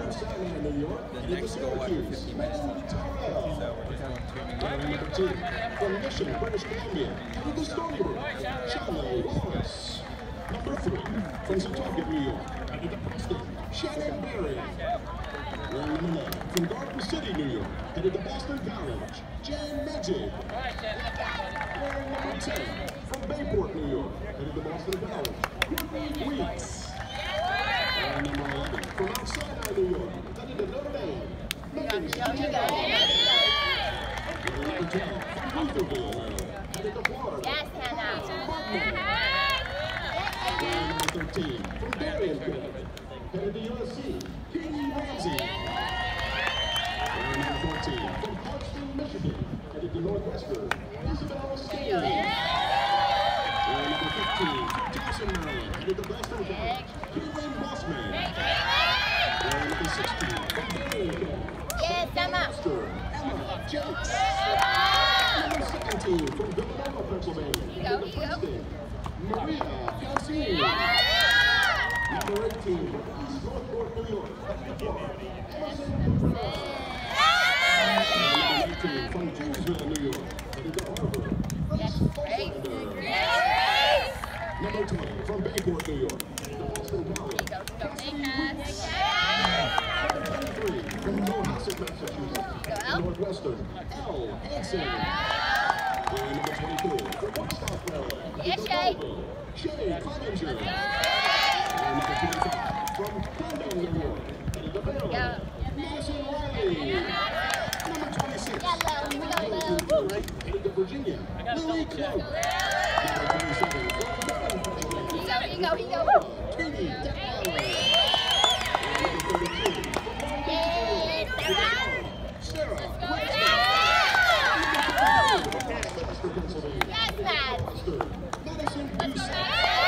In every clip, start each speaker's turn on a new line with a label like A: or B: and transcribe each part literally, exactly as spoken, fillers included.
A: The next goal after fifty minutes. So we're down two minutes.
B: From Mission, British Columbia, headed to Storybook, Charlie Lawrence. Number three, from Setauket, New York, headed to Preston, Shannon Berry. Wearing number nine, from Garden City, New York, headed to Boston College, Jan Magic. Wearing number ten, from Bayport, New York, headed to Boston College, Whitney Weeks. Wearing number eleven, from outside New York, headed to Notre Dame, Megan Stewart. Number twelve, from Lutherville, Maryland, headed to Florida.
C: Yes, Hannah.
B: Number thirteen, from Darien, headed to U S C, Katie Ramsey. Number fourteen, from Clarkston, Michigan, headed to Northwestern, Isabel Staley. Number fifteen, from Jackson, Maryland, headed to Boston College, Caitlin Bossman. Number sixteen, from Darien,
C: Yes, Emma.
B: Emma Jakes. Number seventeen, from Villanova, Pennsylvania, headed to Princeton, Maria Calcini. Number eighteen, from East Northport, New York, headed to Florida, Emerson Contreras. Number nineteen, from Janesville, New York, headed to Harvard, Grace Folsander. Number twenty, from Bayport, New York, headed to Boston College, Cassidy Weeks. Number twenty-three, from Cohasset, Massachusetts, Northwestern, Elle Hansen. And number twenty-two, from Woodstock, Maryland,
C: Yes, Shay.
B: Shay Clevenger. And number twenty-five, from Condon, New York, headed to Maryland, Madison Riley. Number twenty-six, headed to Virginia, Lily Cloak. Number twenty-seven, from Durham, Pennsylvania,
C: Here you go, here you go.
B: Katie Detweiler. And number thirty-two, from Sarah Whitman.
C: Yes, Matt.
B: Madison Busey.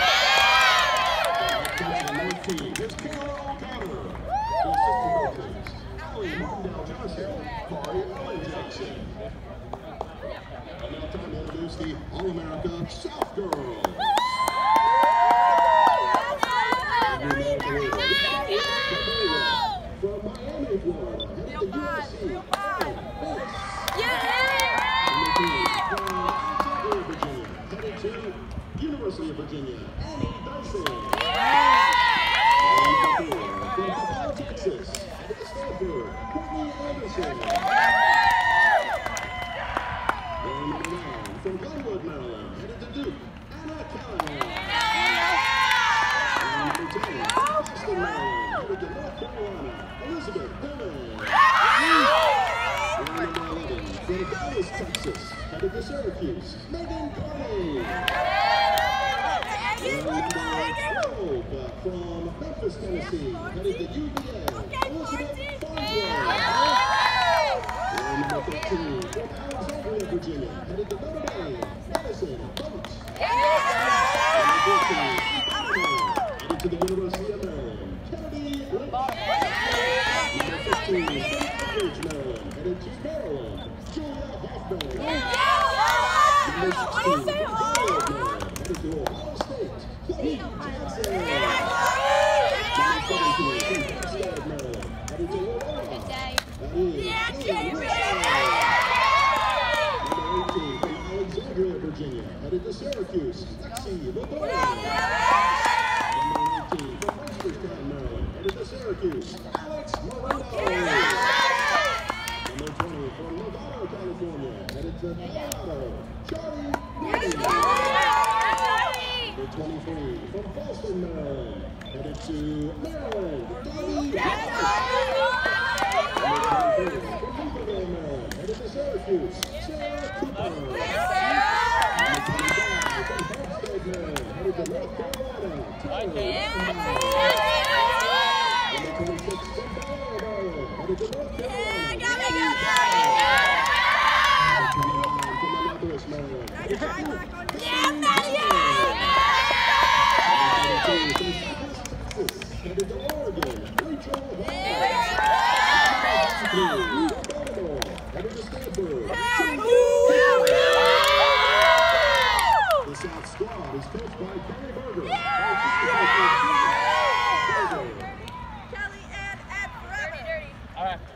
B: nineteen, it's Kara O'Connor. The assistant coaches, Allie Mondale Johnson, Corey Ellen Jackson. And now time to introduce the All-America South Girls. From Miami, Florida, headed to U S C, University of Virginia, Annie Dyson. From Capella, Texas, headed to Stanford, Courtney Anderson. And number nine, from Glenwood, Maryland, headed to Duke, Anna Callahan. And number ten, from Boston, Maryland, headed to North Carolina, Elizabeth Pillman. And number eleven, from Dallas, Texas, headed to Syracuse, Megan Carney. twelve, from Memphis, Tennessee, headed to U V A, Elizabeth Farnsworth. And number thirteen, from Alexandria, Virginia, headed to Notre Dame, Madison Bunch. Number fourteen, headed to the University of Maryland, Kennedy Lynch. Number fifteen, from Anchorage, Maryland, headed to Maryland, Julia Hoffman. Number sixteen, from Garland, Maryland, headed to Ohio State, Chloe Johnson. Number seventeen, from Hempstead, Maryland, headed to Aurora. That is Haley Richard. Number eighteen, from Alexandria, Virginia, headed to Syracuse, Lexi LeBoy. Number nineteen, from Reisterstown, Maryland, headed to Syracuse, Alex Moreno. Number twenty, from Nevada, California, headed to Colorado, Charlie Moody. Number twenty-three, from Boston, Maryland, headed to Maryland, Donnie Ross. Number twenty-four, from Lutherville, Maryland, headed to Syracuse, Sarah Cooper. Number twenty-five, from Hempstead, Maryland, headed to North Carolina, Taylor Rosenbaum. Number twenty-six, from Ballard, Maryland, headed to North Carolina. Number twenty-nine, from Annapolis, Maryland, headed to Duke. Headed to Oregon, Rachel Baltimore, headed to Stanford. The South squad is coached by Kelly Berger. Kelly and Ed forever.
A: All right.